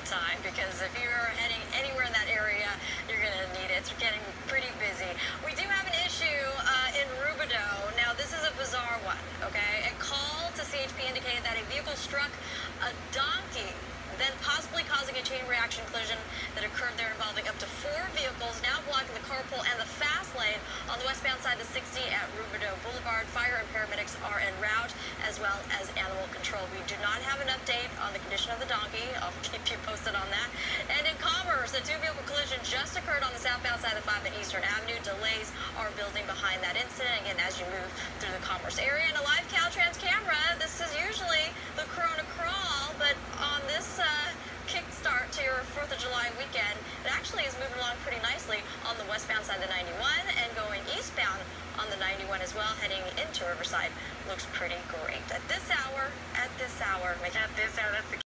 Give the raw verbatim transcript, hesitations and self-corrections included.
time, because if you're heading anywhere in that area, you're going to need it. It's getting pretty busy. We do have an issue uh, in Rubidoux. Now, this is a bizarre one, okay? A call to C H P indicated that a vehicle struck a donkey, then possibly causing a chain reaction collision that occurred there involving up to four vehicles, now blocking the carpool and the fast lane on the westbound side of sixty at Rubidoux Boulevard. Fire and paramedics are en route, as well as animal control. We do not have an update on the condition of the donkey. I'll keep you posted on that. And in Commerce, a two-vehicle collision just occurred on the southbound side of the five at Eastern Avenue. Delays are building behind that incident. Again, as you move through the Commerce area. And a live Caltrans camera, this is usually the Corona Crawl, but on this uh, kickstart to your fourth of July weekend, it actually is moving along pretty nicely on the westbound side of the ninety-one and going eastbound on the ninety-one as well, heading into Riverside. Looks pretty great. At this hour, at this hour, at this hour, that's the